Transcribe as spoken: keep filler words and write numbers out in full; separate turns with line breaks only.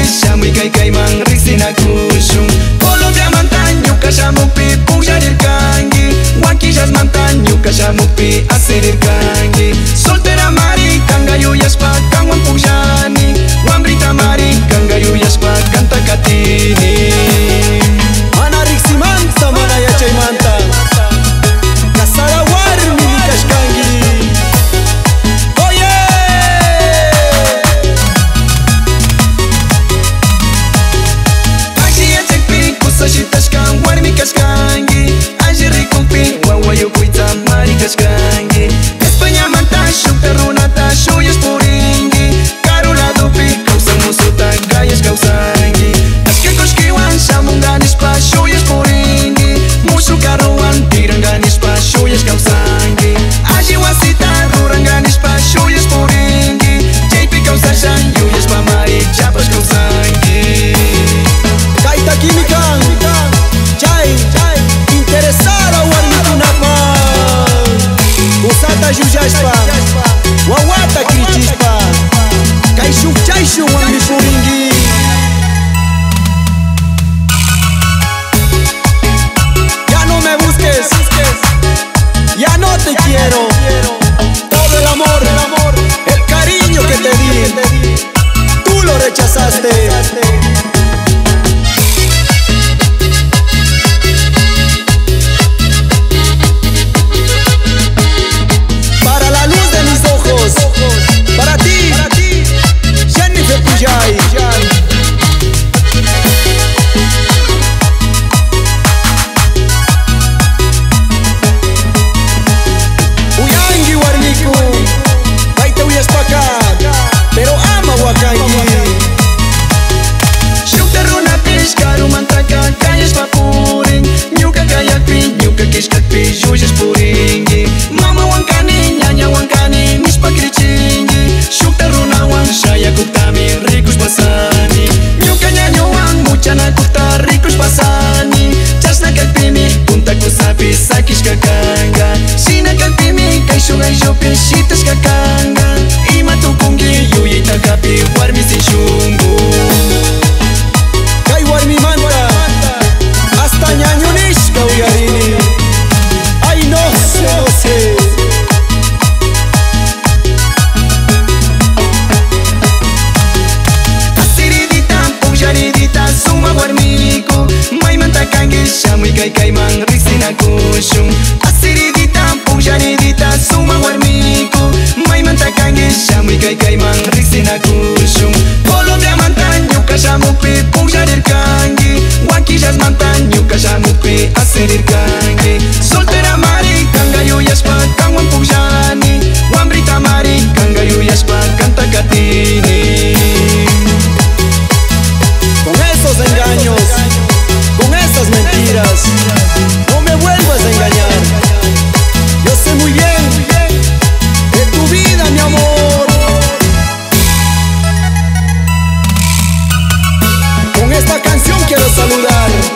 shamuy kay kayman riqsinakushun. Colombia manta ñuka shamupi pullarirkanki, Huanquillas manta ñuka shamupi acerirkanki. Soltera mari kanga yuyashpa kanwan pullani, wambrita mari kanga yuyashpa kanta katini.
Mana riqsimanta mana yachaymanta kasara warmi kashkanki. Oye
Alli yachaypi kusashitashkan warmi kashkanki, alli rikupi wawayukuyta mari kashkanki. España manta shukta runata shuyas purinki, karuladupi kawsan musuta gallas kawsanki. Ashke koshkiwan shamunganishpa shuyas purinki, mushu karuwan tiranganishpa shuyas kawsanki. Alli wasita ruranganishpa shuyas purinki, chaypi kawsashan yuyashpa mari chapash kawsanki.
Kaita kimikan chay interesada warmikunapa usata yuyashpa wawata krichishpa kay shuk chayshun warmi purinki. Ya no me busques, ya no te quiero. Todo el amor, el cariño que te di, tú lo rechazaste. Para la luz de mis ojos, para ti, Jennifer Pujay. Uyangi warmiku, kaita uyashpaka, pero ama wakanki.
Shukta runapish karumantaka kayashpa purin, ñuka kayakpi ñuka kishkakpi yuyas purinki. Mama wankani ñaña wankani nishpa krichinki, shukta runawan shayakuktami rikush pasani. Ñuka ñañowan muchanakukta rikush pasani, chashna kalpimi punta kusapi sakishka kanga. Shina kalpimi kay shuk ayllupi shitashka kanga, ima tukunki yuyayta kapi warmi sin shungu.
Kay warmi manta hasta ñaño nishka uyarini. Ay no sé, no sé.
Asiridita, pullaridita, suma warmiku, maymanta kanki shamuy kay kayman riqsinakushun. Asiridita, pullaridita, suma warmiku, maymanta kanki shamuy kay kayman riqsinakushun. Colombia manta ñuka shamupi pullarirkanki, Huanquillas manta ñuka shamupi acerirkanki. Soltera mari kanga yuyashpa kanwan pullani, wambrita mari kanga yuyashpa kanta katini.
Con esos engaños, con esas mentiras, no me vuelvas a engañar. Yo sé muy bien de tu vida, mi amor. Con esta canción quiero saludar